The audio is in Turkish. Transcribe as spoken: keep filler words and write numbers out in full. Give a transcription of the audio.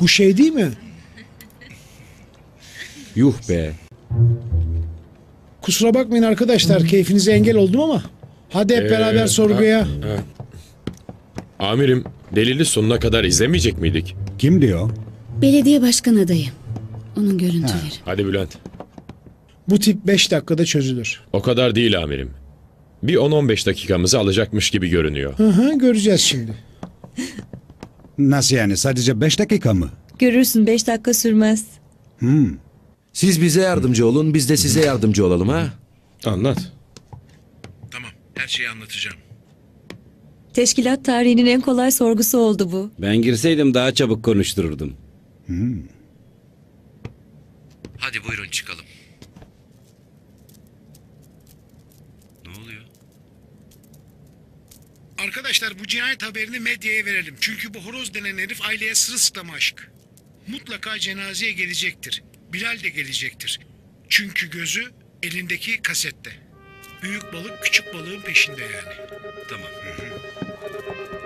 Bu şey değil mi? Yuh be. Kusura bakmayın arkadaşlar, keyfinize engel oldum ama. Hadi hep Ee, beraber sorguya. ha, ha. Amirim, delili sonuna kadar izlemeyecek miydik? Kim diyor? Belediye başkan adayı. Onun görüntüleri. Hadi Bülent. Bu tip beş dakikada çözülür. O kadar değil amirim. Bir on on beş dakikamızı alacakmış gibi görünüyor. Hı hı, göreceğiz şimdi. Nasıl yani? Sadece beş dakika mı? Görürsün, beş dakika sürmez. Siz bize yardımcı olun, biz de size yardımcı olalım ha. Anlat. Tamam, her şeyi anlatacağım. Teşkilat tarihinin en kolay sorgusu oldu bu. Ben girseydim daha çabuk konuştururdum. Hadi buyurun çıkalım. Ne oluyor? Arkadaşlar bu cinayet haberini medyaya verelim. Çünkü bu horoz denen herif aileye sırılsıklam aşık. Mutlaka cenazeye gelecektir. Bilal de gelecektir. Çünkü gözü elindeki kasette. Büyük balık küçük balığın peşinde yani. Tamam.